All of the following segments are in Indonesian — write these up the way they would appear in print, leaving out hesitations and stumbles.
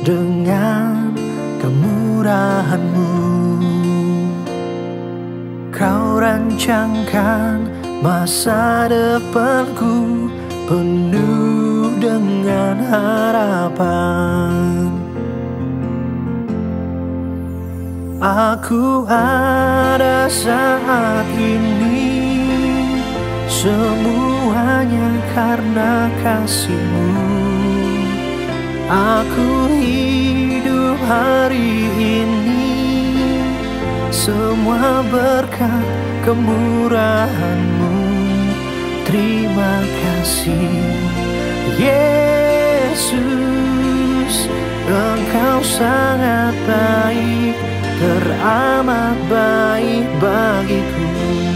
dengan kemurahan-Mu. Kau rancangkan masa depanku penuh dengan harapan. Aku ada saat ini, semuanya karena kasih-Mu. Aku hidup hari ini, semua berkat kemurahan-Mu. Terima kasih Yesus, Engkau sangat baik, teramat baik bagiku.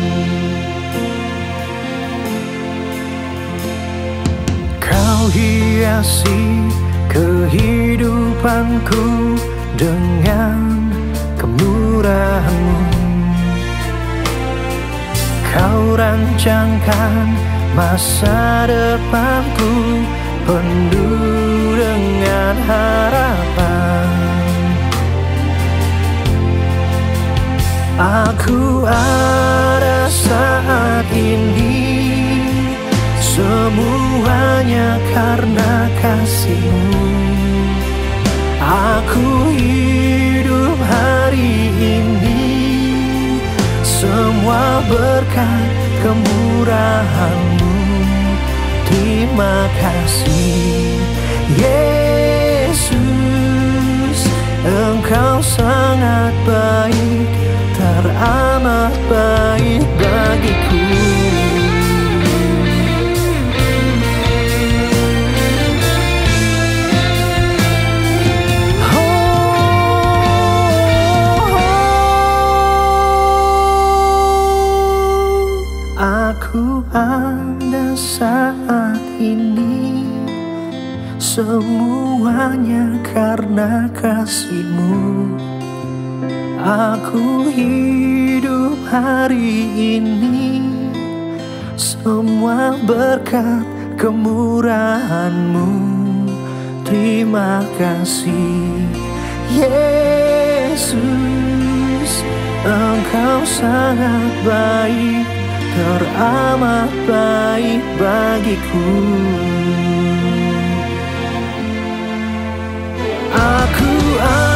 Kau hiasi kehidupanku dengan kemurahan-Mu. Kau rancangkan masa depanku penuh dengan harapan. Aku ada saat ini, semuanya karena kasih-Mu. Aku hidup hari ini, semua berkat kemurahan-Mu. Terima kasih Yesus, Engkau sangat baik, teramat baik bagiku. Aku ada saat ini, semuanya karena kasih-Mu. Aku hidup hari ini, semua berkat kemurahan-Mu. Terima kasih Yesus, Engkau sangat baik, teramat baik bagiku. Aku